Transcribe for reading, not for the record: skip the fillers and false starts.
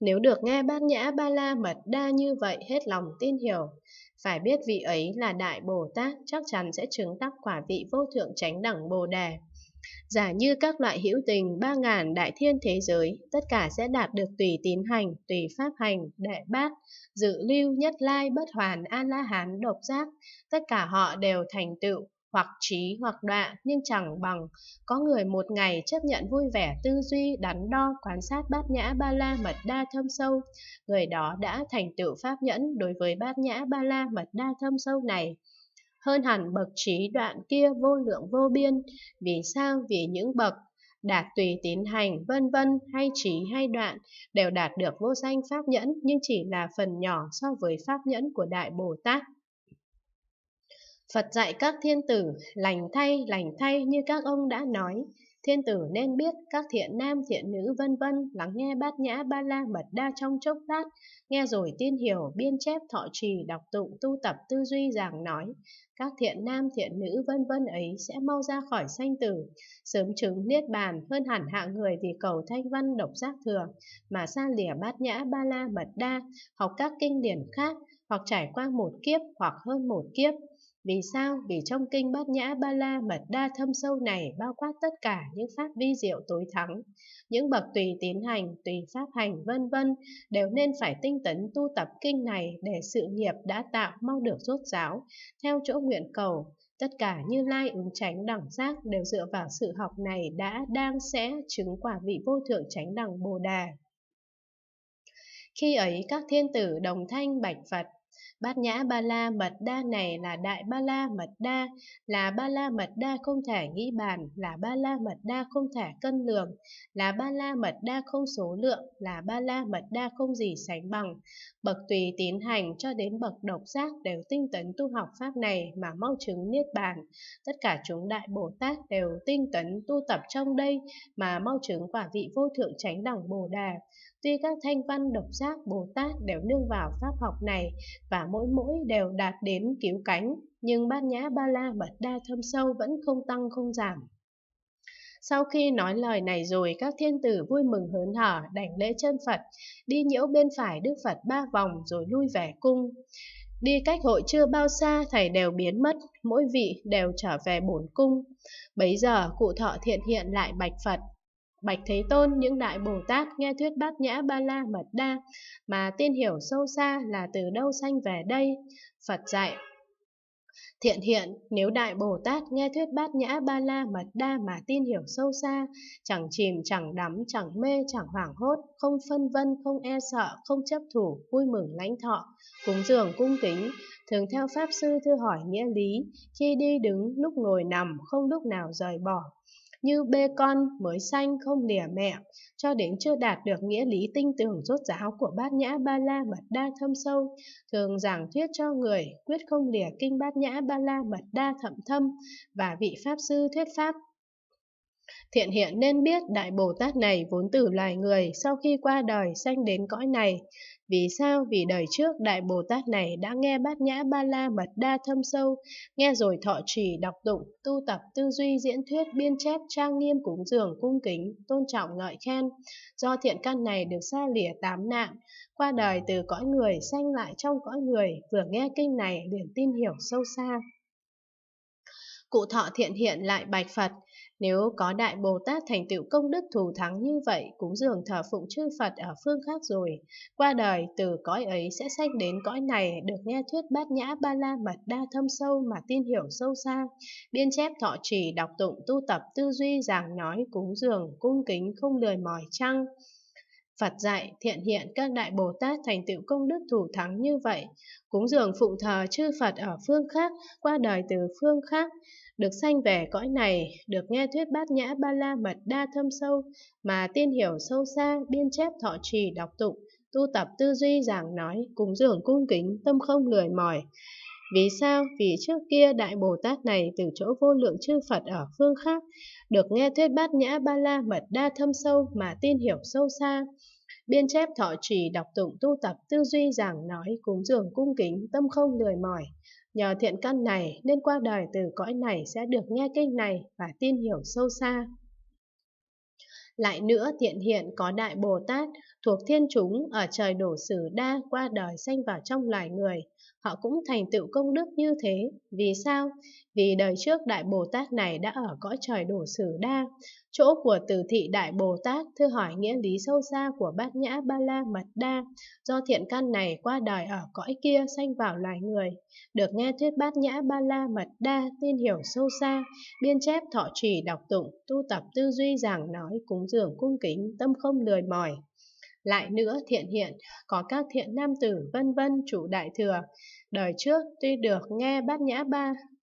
Nếu được nghe Bát Nhã Ba La Mật Đa như vậy hết lòng tin hiểu, phải biết vị ấy là Đại Bồ Tát, chắc chắn sẽ chứng đắc quả vị vô thượng chánh đẳng Bồ Đề. Giả như các loại hữu tình 3.000 đại thiên thế giới, tất cả sẽ đạt được tùy tín hành, tùy pháp hành, đệ bát, dự lưu, nhất lai, bất hoàn, A-la-hán, độc giác, tất cả họ đều thành tựu, hoặc trí hoặc đọa, nhưng chẳng bằng có người một ngày chấp nhận vui vẻ tư duy, đắn đo, quan sát Bát Nhã Ba La Mật Đa thâm sâu. Người đó đã thành tựu pháp nhẫn đối với Bát Nhã Ba La Mật Đa thâm sâu này, hơn hẳn bậc trí đoạn kia vô lượng vô biên. Vì sao? Vì những bậc đạt tùy tín hành vân vân hay trí hay đoạn đều đạt được vô danh pháp nhẫn, nhưng chỉ là phần nhỏ so với pháp nhẫn của Đại Bồ Tát. Phật dạy các thiên tử, lành thay như các ông đã nói. Thiên tử nên biết các thiện nam thiện nữ vân vân lắng nghe Bát Nhã Ba La Mật Đa trong chốc lát, nghe rồi tin hiểu, biên chép, thọ trì, đọc tụng, tu tập, tư duy, giảng nói. Các thiện nam thiện nữ vân vân ấy sẽ mau ra khỏi sanh tử, sớm chứng niết bàn, hơn hẳn hạng người vì cầu thanh văn độc giác thừa mà xa lìa Bát Nhã Ba La Mật Đa, học các kinh điển khác, hoặc trải qua một kiếp hoặc hơn một kiếp. Vì sao? Vì trong kinh Bát Nhã Ba La Mật Đa thâm sâu này bao quát tất cả những pháp vi diệu tối thắng. Những bậc tùy tín hành, tùy pháp hành vân vân đều nên phải tinh tấn tu tập kinh này để sự nghiệp đã tạo mau được rốt ráo, theo chỗ nguyện cầu. Tất cả Như Lai ứng chánh đẳng giác đều dựa vào sự học này đã đang sẽ chứng quả vị vô thượng chánh đẳng Bồ Đề. Khi ấy các thiên tử đồng thanh bạch Phật: Bát Nhã Ba La Mật Đa này là Đại Ba La Mật Đa, là Ba La Mật Đa không thể nghĩ bàn, là Ba La Mật Đa không thể cân lường, là Ba La Mật Đa không số lượng, là Ba La Mật Đa không gì sánh bằng. Bậc tùy tín hành cho đến bậc độc giác đều tinh tấn tu học pháp này mà mau chứng niết bàn. Tất cả chúng Đại Bồ Tát đều tinh tấn tu tập trong đây mà mau chứng quả vị vô thượng chánh đẳng Bồ Đề. Tuy các thanh văn độc giác Bồ Tát đều nương vào pháp học này và mỗi đều đạt đến cứu cánh, nhưng Bát Nhã Ba La Mật Đa thâm sâu vẫn không tăng không giảm. Sau khi nói lời này rồi, các thiên tử vui mừng hớn hở đảnh lễ chân Phật, đi nhiễu bên phải Đức Phật 3 vòng rồi lui về cung. Đi cách hội chưa bao xa, thầy đều biến mất, mỗi vị đều trở về bổn cung. Bấy giờ Cụ Thọ Thiện hiện lại bạch Phật: Bạch Thế Tôn, những Đại Bồ Tát nghe thuyết Bát Nhã Ba La Mật Đa mà tin hiểu sâu xa là từ đâu sanh về đây? Phật dạy: Thiện hiện, nếu Đại Bồ Tát nghe thuyết Bát Nhã Ba La Mật Đa mà tin hiểu sâu xa, chẳng chìm, chẳng đắm, chẳng mê, chẳng hoảng hốt, không phân vân, không e sợ, không chấp thủ, vui mừng lãnh thọ, cúng dường cung kính, thường theo Pháp Sư thưa hỏi nghĩa lý, khi đi đứng, lúc ngồi nằm, không lúc nào rời bỏ. Như bê con mới sanh không lìa mẹ, cho đến chưa đạt được nghĩa lý tinh tường rốt ráo của Bát Nhã Ba La Mật Đa thâm sâu, thường giảng thuyết cho người, quyết không lìa kinh Bát Nhã Ba La Mật Đa thậm thâm, và vị Pháp Sư thuyết Pháp. Thiện hiện nên biết Đại Bồ Tát này vốn từ loài người, sau khi qua đời sanh đến cõi này. Vì sao? Vì đời trước Đại Bồ Tát này đã nghe Bát Nhã Ba La Mật Đa thâm sâu, nghe rồi thọ trì, đọc tụng, tu tập, tư duy, diễn thuyết, biên chép, trang nghiêm, cúng dường, cung kính, tôn trọng, ngợi khen. Do thiện căn này được xa lìa 8 nạn, qua đời từ cõi người sanh lại trong cõi người, vừa nghe kinh này liền tin hiểu sâu xa. Cụ Thọ Thiện hiện lại bạch Phật: Nếu có Đại Bồ Tát thành tựu công đức thù thắng như vậy, cúng dường thờ phụng chư Phật ở phương khác rồi, qua đời từ cõi ấy sẽ sanh đến cõi này, được nghe thuyết Bát Nhã Ba La Mật Đa thâm sâu mà tin hiểu sâu xa, biên chép, thọ trì, đọc tụng, tu tập, tư duy, giảng nói, cúng dường, cung kính, không lười mỏi chăng? Phật dạy: Thiện hiện, các Đại Bồ Tát thành tựu công đức thù thắng như vậy, cúng dường phụng thờ chư Phật ở phương khác, qua đời từ phương khác, được sanh về cõi này, được nghe thuyết Bát Nhã Ba La Mật Đa thâm sâu mà tin hiểu sâu xa, biên chép, thọ trì, đọc tụng, tu tập, tư duy, giảng nói, cúng dường, cung kính, tâm không lười mỏi. Vì sao? Vì trước kia Đại Bồ Tát này từ chỗ vô lượng chư Phật ở phương khác, được nghe thuyết Bát Nhã Ba La Mật Đa thâm sâu mà tin hiểu sâu xa, biên chép, thọ trì, đọc tụng, tu tập, tư duy, giảng nói, cúng dường, cung kính, tâm không lười mỏi. Nhờ thiện căn này nên qua đời từ cõi này sẽ được nghe kinh này và tin hiểu sâu xa. Lại nữa Thiện Hiện có Đại Bồ Tát thuộc thiên chúng ở trời Đổ Sử Đa qua đời sanh vào trong loài người. Họ cũng thành tựu công đức như thế. Vì sao? Vì đời trước Đại Bồ Tát này đã ở cõi trời Đổ Sử Đa, chỗ của Từ Thị Đại Bồ Tát. Thưa hỏi nghĩa lý sâu xa của Bát Nhã Ba La Mật Đa. Do thiện căn này qua đời ở cõi kia sanh vào loài người, được nghe thuyết Bát Nhã Ba La Mật Đa, tin hiểu sâu xa, biên chép thọ trì đọc tụng, tu tập tư duy giảng nói, cúng dường cung kính, tâm không lười mỏi. Lại nữa Thiện Hiện có các thiện nam tử vân vân chủ Đại Thừa, đời trước tuy được nghe Bát Nhã